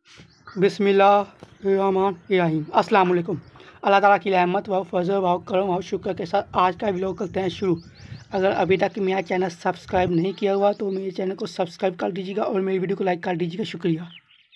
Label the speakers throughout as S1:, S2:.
S1: बिस्मिल्लाहिर्रहमानिर्रहीम। अस्सलाम वालेकुम। अल्लाह ताला की रहमत व फजल व करम और शुक्र के साथ आज का व्लॉग करते हैं शुरू। अगर अभी तक मेरा चैनल सब्सक्राइब नहीं किया हुआ तो मेरे चैनल को सब्सक्राइब कर दीजिएगा और मेरी वीडियो को लाइक कर दीजिएगा। शुक्रिया।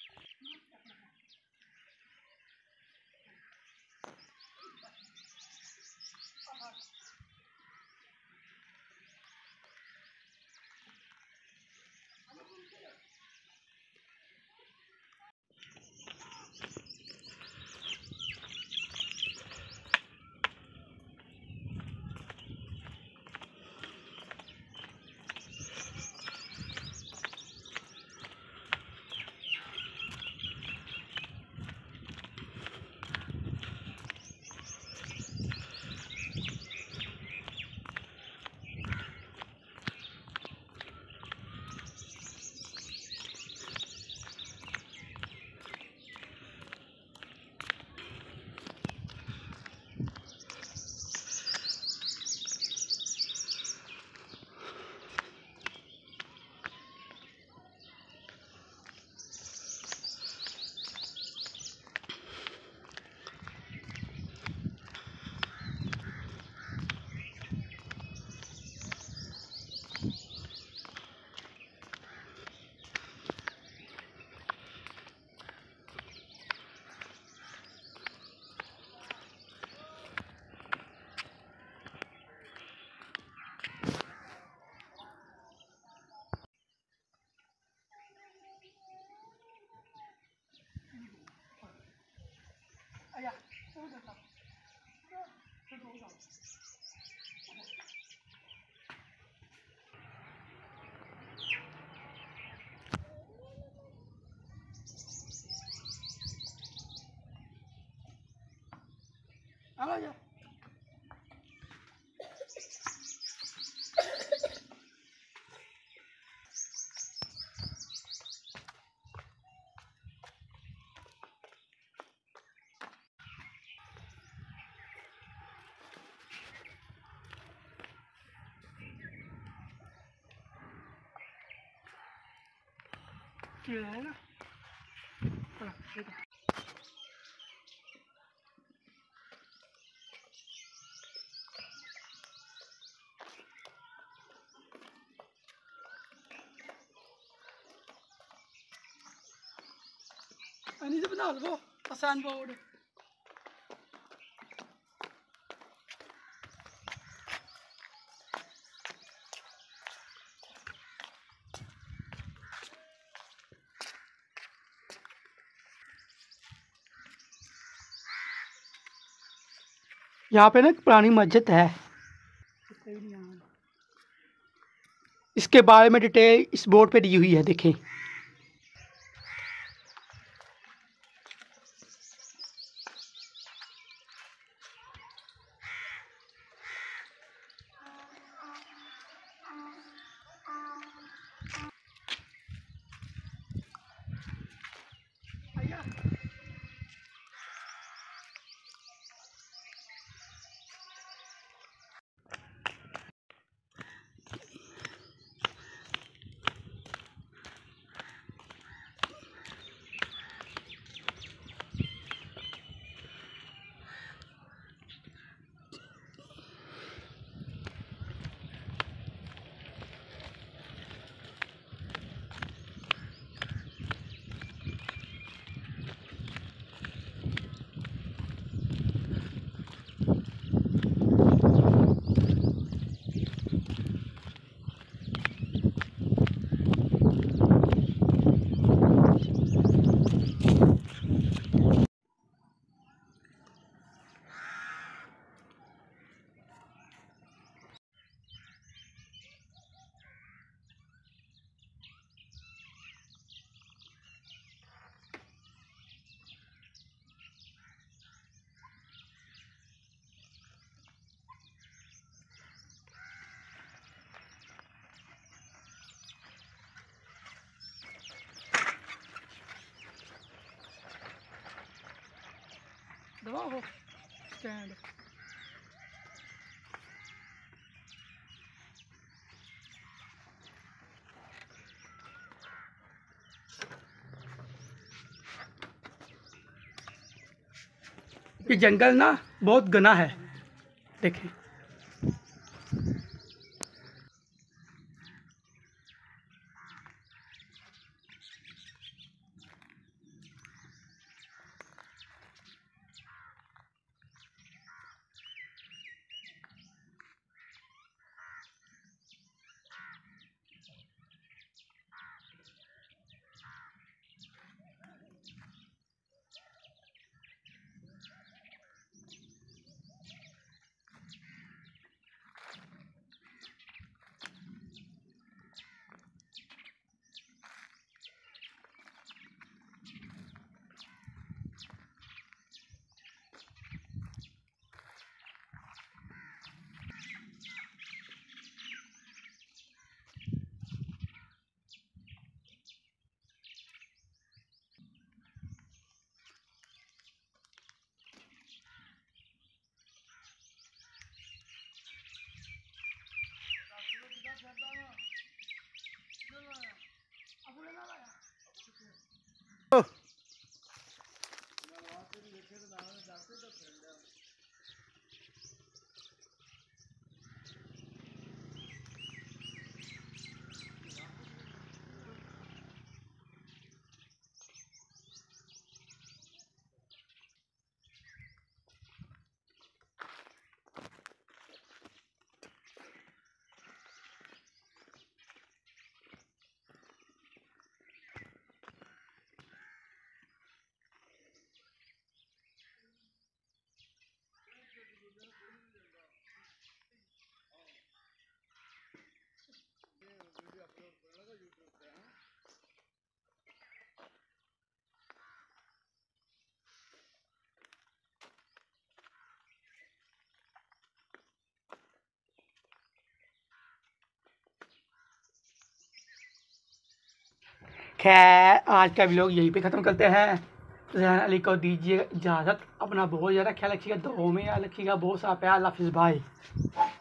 S1: Ini sebentar kok pesan board. यहाँ पे ना एक पुरानी मस्जिद है, इसके बारे में डिटेल इस बोर्ड पे दी हुई है, देखें। दबाओ हो स्टैंड। कि जंगल ना बहुत घना है। देखें खैर आज का व्लॉग यहीं पे ख़त्म करते हैं। रेहान अली को दीजिए इजाज़त। अपना बहुत ज़्यादा ख्याल रखिएगा, दुआओं में याद रखिएगा। बहुत सा प्यार। अल्लाह हाफ़िज़ भाई।